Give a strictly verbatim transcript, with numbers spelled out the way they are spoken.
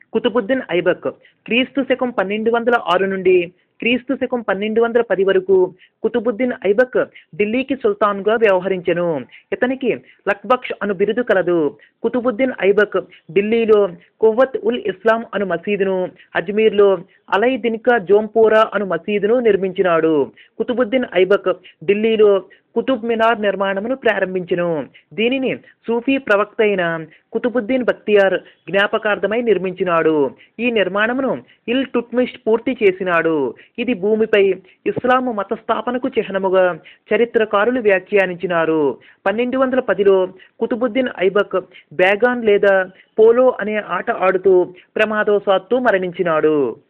కుతుబుద్దీన్ ఐబక్ క్రీస్తు శకం పన్నెండు వందల ఆరు నుండి క్రీస్తు శకం పన్నెండు వందల పది వరకు కుతుబుద్దీన్ ఐబక్ ఢిల్లీకి సుల్తాన్గా వ్యవహరించెను. ఇతనికి లక్బక్ష్ అను బిరుదు కలదు. కుతుబుద్దీన్ ఐబక్ ఢిల్లీలో కువ్వత్ ఉల్ ఇస్లాం అను మసీదును, అజ్మీర్లో అలై దిన్కా జోంపోరా అను మసీదును నిర్మించినాడు. కుతుబుద్దీన్ ఐబక్ ఢిల్లీలో కుతుబ్ మినార్ నిర్మాణమును ప్రారంభించెను. దీనిని సూఫీ ప్రవక్త అయిన కుతుబుద్దీన్ బక్తియార్ జ్ఞాపకార్థమై నిర్మించినాడు. ఈ నిర్మాణమును ఇల్ టుట్మిష్ పూర్తి చేసినాడు. ఇది భూమిపై ఇస్లాము మత స్థాపనకు చిహ్నముగా చరిత్రకారులు వ్యాఖ్యానించినారు. పన్నెండు వందల పదిలో కుతుబుద్దీన్ ఐబక్ బ్యాగాన్ లేదా పోలో అనే ఆట ఆడుతూ ప్రమాదవశాత్తు మరణించినాడు.